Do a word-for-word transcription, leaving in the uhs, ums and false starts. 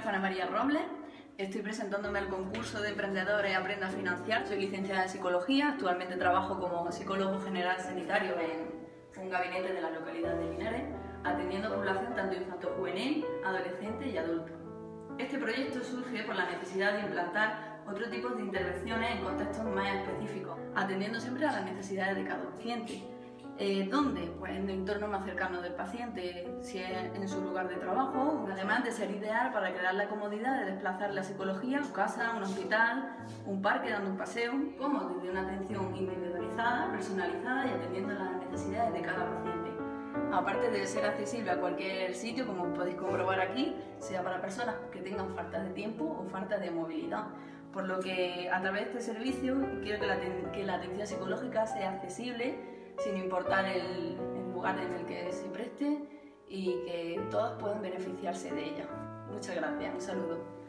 Juana María Robles, estoy presentándome al concurso de emprendedores Aprenda a Financiar. Soy licenciada en Psicología, actualmente trabajo como psicólogo general sanitario en un gabinete de la localidad de Linares, atendiendo población tanto infanto-juvenil, adolescente y adulto. Este proyecto surge por la necesidad de implantar otro tipo de intervenciones en contextos más específicos, atendiendo siempre a las necesidades de cada paciente. Eh, ¿Dónde? Pues en el entorno más cercano del paciente, si es en su lugar de trabajo, además de ser ideal para crear la comodidad de desplazar la psicología a su casa, un hospital, un parque, dando un paseo, como desde una atención individualizada, personalizada y atendiendo a las necesidades de cada paciente. Aparte de ser accesible a cualquier sitio, como podéis comprobar aquí, sea para personas que tengan falta de tiempo o falta de movilidad. Por lo que a través de este servicio quiero que la, que la atención psicológica sea accesible, sin importar el, el lugar en el que se preste, y que todas puedan beneficiarse de ella. Muchas gracias, un saludo.